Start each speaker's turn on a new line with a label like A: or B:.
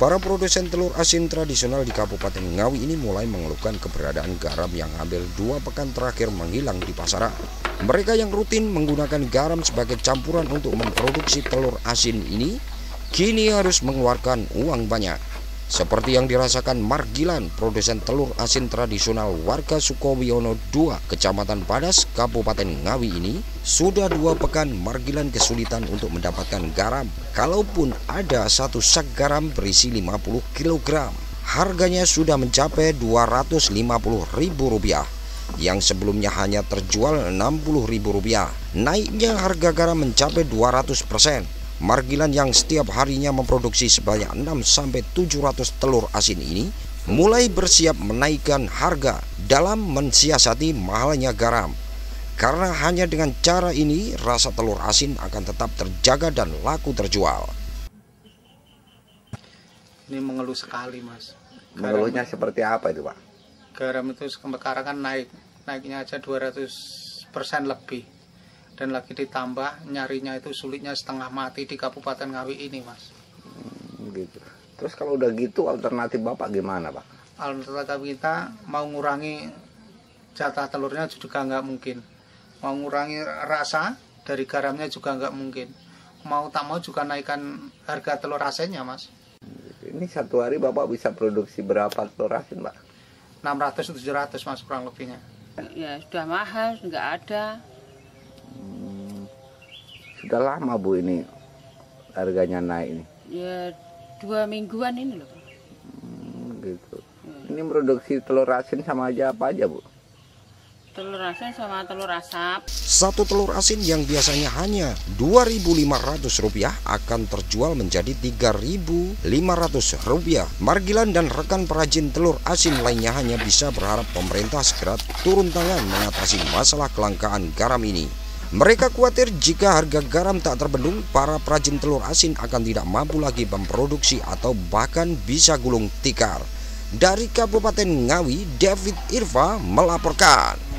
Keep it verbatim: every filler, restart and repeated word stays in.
A: Para produsen telur asin tradisional di Kabupaten Ngawi ini mulai mengeluhkan keberadaan garam yang hampir dua pekan terakhir menghilang di pasaran. Mereka yang rutin menggunakan garam sebagai campuran untuk memproduksi telur asin ini kini harus mengeluarkan uang banyak. Seperti yang dirasakan Margilan, produsen telur asin tradisional warga Sukowiono dua, Kecamatan Padas, Kabupaten Ngawi ini, sudah dua pekan Margilan kesulitan untuk mendapatkan garam. Kalaupun ada satu sak garam berisi lima puluh kilogram, harganya sudah mencapai dua ratus lima puluh ribu rupiah, yang sebelumnya hanya terjual enam puluh ribu rupiah. Naiknya harga garam mencapai dua ratus persen. Margilan yang setiap harinya memproduksi sebanyak enam sampai tujuh ratus telur asin ini mulai bersiap menaikkan harga dalam mensiasati mahalnya garam. Karena hanya dengan cara ini rasa telur asin akan tetap terjaga dan laku terjual.
B: Ini mengeluh sekali, Mas.
C: Mengeluhnya seperti apa itu, Pak?
B: Garam itu sekarang kan naik, naiknya aja dua ratus persen lebih. Dan lagi ditambah nyarinya itu sulitnya setengah mati di Kabupaten Ngawi ini, Mas.
C: Hmm, gitu. Terus kalau udah gitu alternatif Bapak gimana, Pak?
B: Alternatif kita mau ngurangi jatah telurnya juga nggak mungkin. Mau ngurangi rasa dari garamnya juga nggak mungkin. Mau tak mau juga naikkan harga telur asinnya, Mas.
C: Ini satu hari Bapak bisa produksi berapa telur asin, Pak?
B: enam ratus tujuh ratus, Mas, kurang lebihnya.
D: Ya sudah mahal, nggak ada.
C: Sudah lama, Bu, ini harganya naik ini?
D: Ya dua mingguan ini loh.
C: Hmm, gitu. Ini produksi telur asin sama aja apa aja, Bu?
D: Telur asin sama telur asap.
A: Satu telur asin yang biasanya hanya dua ribu lima ratus rupiah akan terjual menjadi tiga ribu lima ratus rupiah. Margilan dan rekan perajin telur asin lainnya hanya bisa berharap pemerintah segera turun tangan mengatasi masalah kelangkaan garam ini. Mereka khawatir jika harga garam tak terbendung, para perajin telur asin akan tidak mampu lagi memproduksi atau bahkan bisa gulung tikar. Dari Kabupaten Ngawi, David Irva melaporkan.